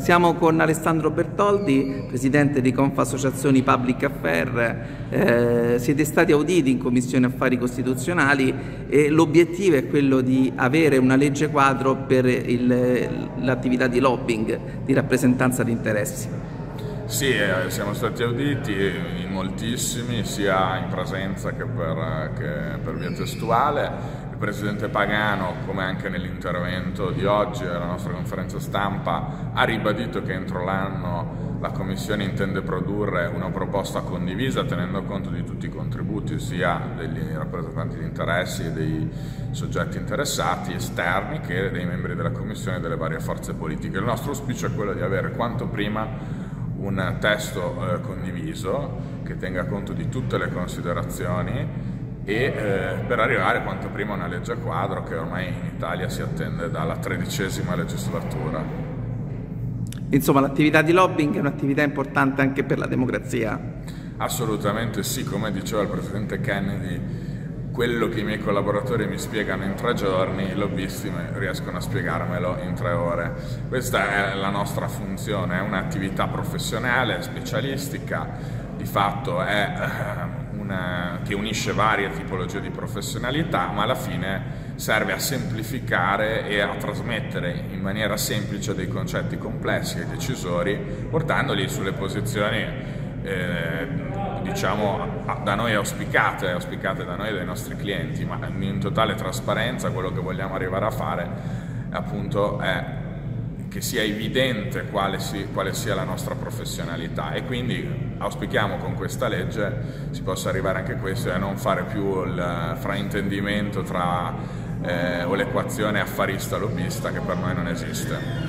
Siamo con Alessandro Bertoldi, presidente di Confasociazioni Public Affair. Siete stati auditi in Commissione Affari Costituzionali e l'obiettivo è quello di avere una legge quadro per l'attività di lobbying, di rappresentanza di interessi. Sì, siamo stati auditi in moltissimi, sia in presenza che per via testuale. Il Presidente Pagano, come anche nell'intervento di oggi alla nostra conferenza stampa, ha ribadito che entro l'anno la Commissione intende produrre una proposta condivisa tenendo conto di tutti i contributi, sia degli rappresentanti di interessi e dei soggetti interessati esterni che dei membri della Commissione e delle varie forze politiche. Il nostro auspicio è quello di avere quanto prima un testo condiviso che tenga conto di tutte le considerazioni e per arrivare quanto prima a una legge quadro che ormai in Italia si attende dalla 13ª legislatura. Insomma, l'attività di lobbying è un'attività importante anche per la democrazia. Assolutamente sì, come diceva il Presidente Kennedy, quello che i miei collaboratori mi spiegano in 3 giorni, i lobbisti riescono a spiegarmelo in 3 ore. Questa è la nostra funzione, è un'attività professionale, specialistica, di fatto è che unisce varie tipologie di professionalità, ma alla fine serve a semplificare e a trasmettere in maniera semplice dei concetti complessi ai decisori, portandoli sulle posizioni diciamo da noi auspicate da noi e dai nostri clienti, ma in totale trasparenza. Quello che vogliamo arrivare a fare appunto è che sia evidente quale sia la nostra professionalità, e quindi auspichiamo con questa legge si possa arrivare anche a questo e a non fare più il fraintendimento o l'equazione affarista-lobbista che per noi non esiste.